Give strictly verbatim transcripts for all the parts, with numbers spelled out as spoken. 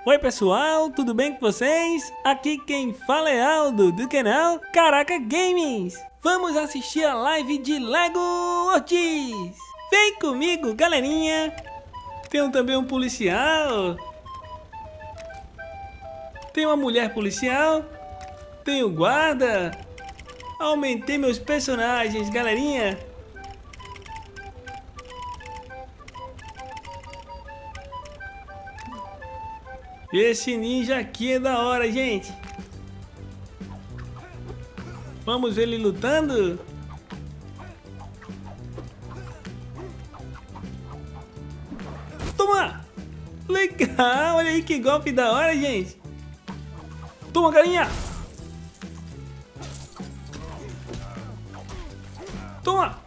Oi pessoal, tudo bem com vocês? Aqui quem fala é Aldo, do canal Caraca Games. Vamos assistir a live de Lego Ortiz. Vem comigo, galerinha. Tem também um policial. Tem uma mulher policial. Tem o guarda. Aumentei meus personagens, galerinha. Esse ninja aqui é da hora, gente. Vamos ver ele lutando. Toma! Legal, olha aí que golpe da hora, gente. Toma, galinha. Toma.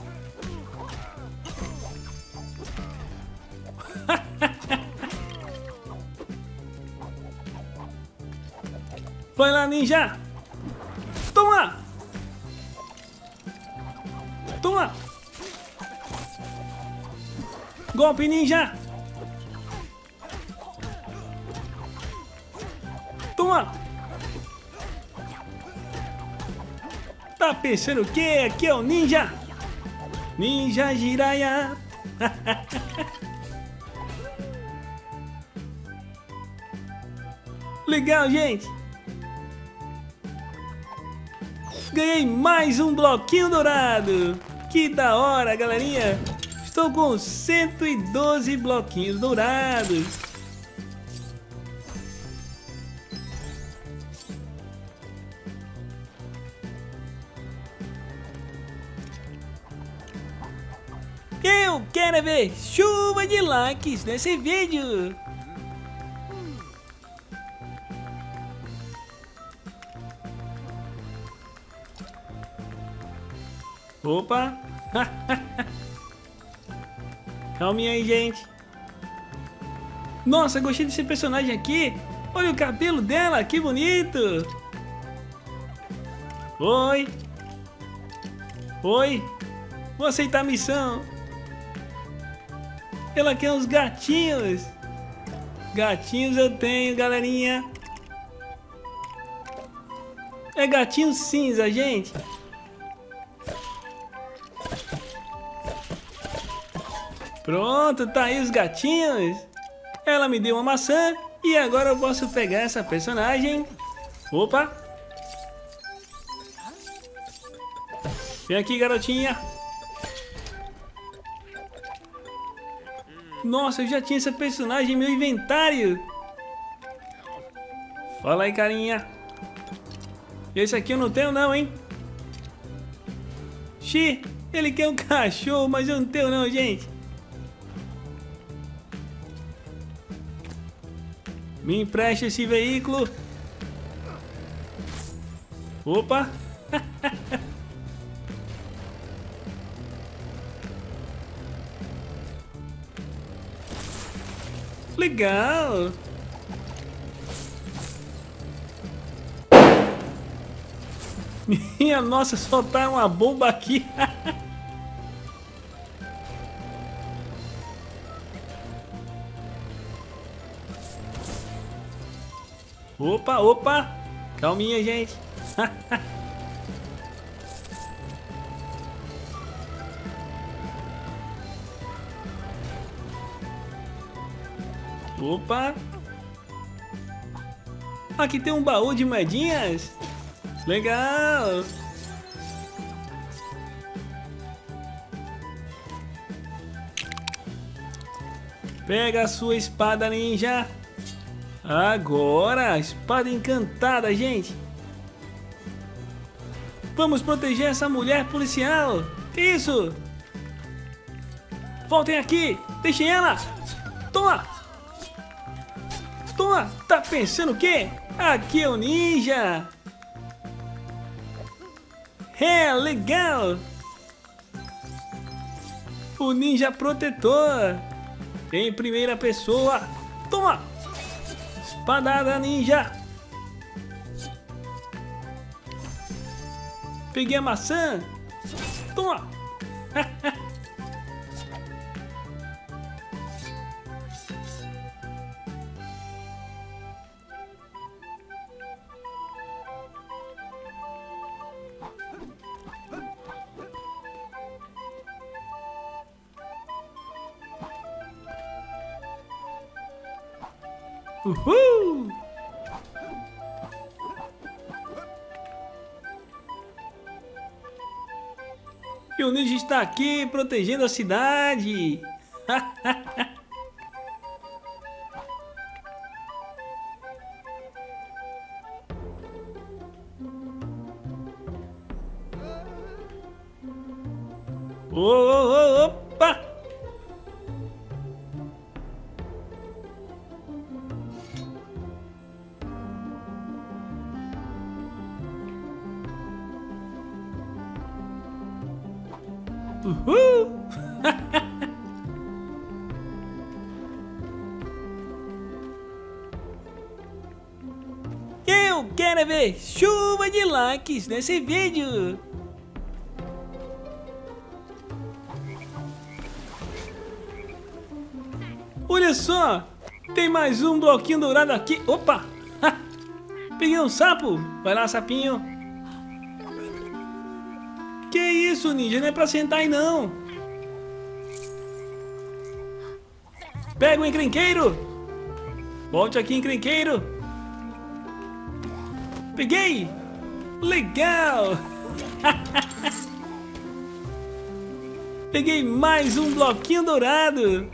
Vai lá, ninja! Toma! Toma! Golpe, ninja! Toma! Tá pensando o quê? Aqui é o ninja! Ninja Jiraiya! Legal, gente! Ganhei mais um bloquinho dourado. Que da hora, galerinha. Estou com cento e doze bloquinhos dourados. Eu quero ver chuva de likes nesse vídeo. Opa! Calminha aí, gente. Nossa, gostei desse personagem aqui. Olha o cabelo dela, que bonito. Oi. Oi. Vou aceitar a missão. Ela quer uns gatinhos. Gatinhos eu tenho, galerinha. É gatinho cinza, gente. Pronto, tá aí os gatinhos. Ela me deu uma maçã e agora eu posso pegar essa personagem. Opa! Vem aqui, garotinha. Nossa, eu já tinha essa personagem em meu inventário. Fala aí, carinha. Esse aqui eu não tenho não, hein? Xi, ele quer um cachorro, mas eu não tenho não, gente. Me empreste esse veículo. Opa! Legal! Minha nossa, soltaram uma bomba aqui. Opa, opa! Calminha, gente. Opa! Aqui tem um baú de moedinhas. Legal! Pega a sua espada ninja. Agora, espada encantada, gente. Vamos proteger essa mulher policial. Que isso? Voltem aqui. Deixem ela. Toma. Toma. Tá pensando o quê? Aqui é o ninja. É, legal. O ninja protetor. Em primeira pessoa. Toma. Espadada ninja. Peguei a maçã. Toma. Uhul! E o ninja está aqui protegendo a cidade. Oh, oh, oh, opa! Uhul! Eu quero ver chuva de likes nesse vídeo. Olha só, tem mais um bloquinho dourado aqui. Opa! Peguei um sapo. Vai lá, sapinho. Que isso, ninja? Não é pra sentar aí, não. Pega o encrenqueiro. Volte aqui, encrenqueiro. Peguei. Legal. Peguei mais um bloquinho dourado.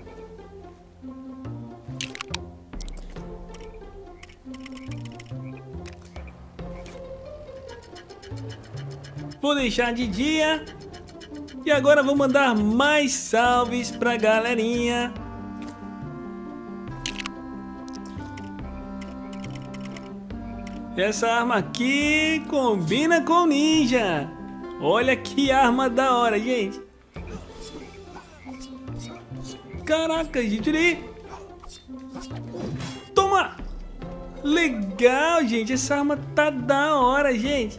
Vou deixar de dia. E agora vou mandar mais salves pra galerinha. Essa arma aqui combina com ninja. Olha que arma da hora, gente. Caraca, gente, olha aí. Toma! Legal, gente. Essa arma tá da hora, gente.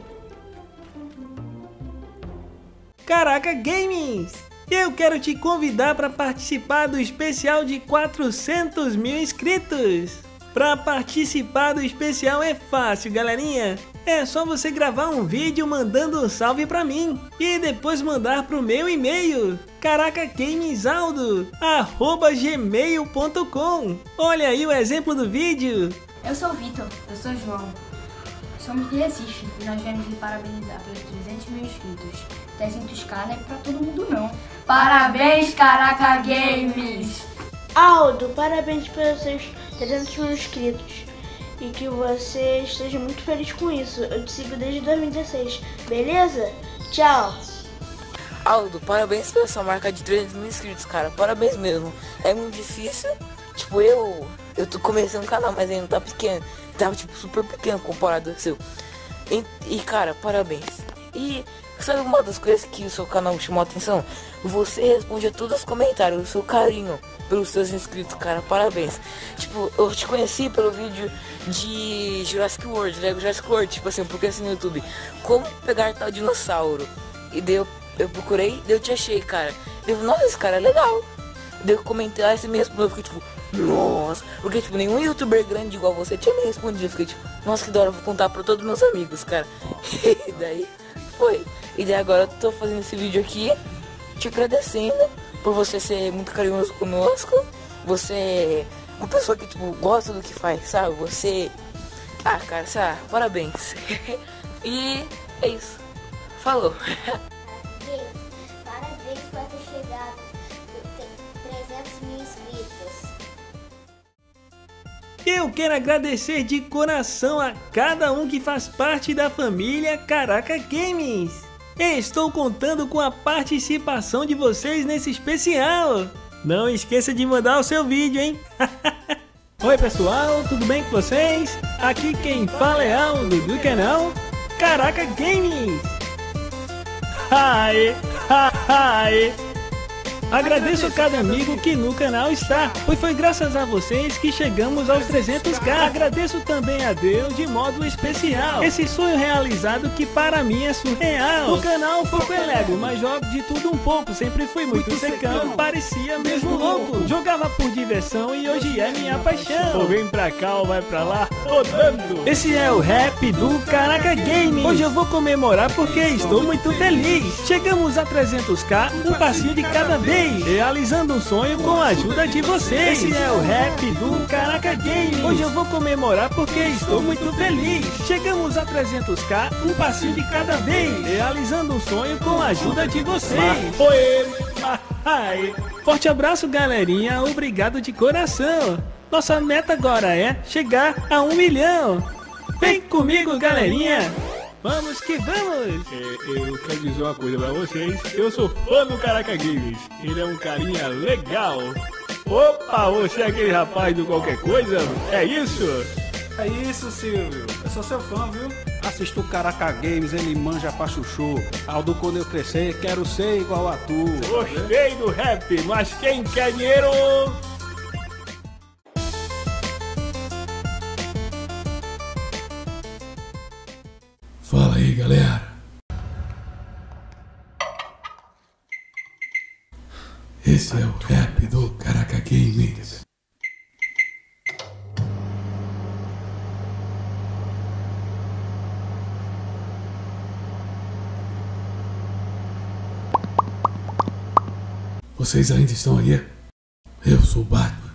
Caraca Games! Eu quero te convidar para participar do especial de quatrocentos mil inscritos. Para participar do especial é fácil, galerinha. É só você gravar um vídeo mandando um salve para mim e depois mandar pro meu e-mail caracagamesaldo arroba gmail ponto com. Olha aí o exemplo do vídeo. Eu sou o Vitor, eu sou o João. Somos de Recife e nós viemos lhe parabenizar pelos trezentos mil inscritos. trezentos k não é pra todo mundo não. Parabéns, Caraca Games! Aldo, parabéns pelos seus trezentos mil inscritos. E que você esteja muito feliz com isso. Eu te sigo desde dois mil e dezesseis, beleza? Tchau! Aldo, parabéns pela sua marca de trezentos mil inscritos, cara. Parabéns mesmo. É muito difícil. Tipo, eu... Eu tô começando um canal, mas ainda tá pequeno. Tava, tipo, super pequeno comparado ao seu. E, e, cara, parabéns. E sabe uma das coisas que o seu canal chamou a atenção? Você responde a todos os comentários, o seu carinho pelos seus inscritos, cara. Parabéns. Tipo, eu te conheci pelo vídeo de Jurassic World, Lego Jurassic World. Tipo assim, porque assim no YouTube, como pegar tal dinossauro. E daí eu, eu procurei, daí eu te achei, cara. Eu, nossa, esse cara é legal. Daí eu comentei, aí você me respondeu, eu fiquei tipo, nossa, porque tipo, nenhum youtuber grande igual você tinha me respondido. Eu fiquei tipo, nossa, que da hora, eu vou contar pra todos meus amigos, cara. E daí foi. E daí agora eu tô fazendo esse vídeo aqui, te agradecendo por você ser muito carinhoso conosco. Você é uma pessoa que tipo, gosta do que faz, sabe? Você... Ah, cara, sabe? Parabéns. E é isso. Falou. Parabéns por ter chegado trezentos mil inscritos. Eu quero agradecer de coração a cada um que faz parte da família Caraca Games. Estou contando com a participação de vocês nesse especial. Não esqueça de mandar o seu vídeo, hein? Oi pessoal, tudo bem com vocês? Aqui quem fala é Aldo do canal Caraca Games. Aê, aê. Agradeço a cada amigo que no canal está, pois foi graças a vocês que chegamos aos trezentos k. Agradeço também a Deus de modo especial, esse sonho realizado que para mim é surreal. O canal Foco é Lego, mas jogo de tudo um pouco, sempre fui muito secão, parecia mesmo louco. Jogava por diversão e hoje é minha paixão. Ou vem pra cá ou vai pra lá, rodando. Esse é o rap do Caraca Games. Hoje eu vou comemorar porque estou muito feliz. Chegamos a trezentos k, um passinho de cada vez. vez, realizando um sonho com a ajuda de vocês. Esse é o rap do Caraca Games. Hoje eu vou comemorar porque estou muito feliz. Chegamos a trezentos k, um passinho de cada vez, realizando um sonho com a ajuda de vocês. Oi, forte abraço, galerinha, obrigado de coração. Nossa meta agora é chegar a um milhão. Vem comigo, galerinha. Vamos que vamos! É, eu quero dizer uma coisa pra vocês. Eu sou fã do Caraca Games. Ele é um carinha legal. Opa, você é aquele rapaz do qualquer coisa? É isso? É isso, Silvio. Eu sou seu fã, viu? Assisto o Caraca Games, ele manja pra chuchu. Aldo, quando eu crescer, quero ser igual a tu. Gostei do rap, mas quem quer dinheiro? Fala aí, galera. Esse é o rap do Caraca Games. Vocês ainda estão aí? Eu sou o Batman.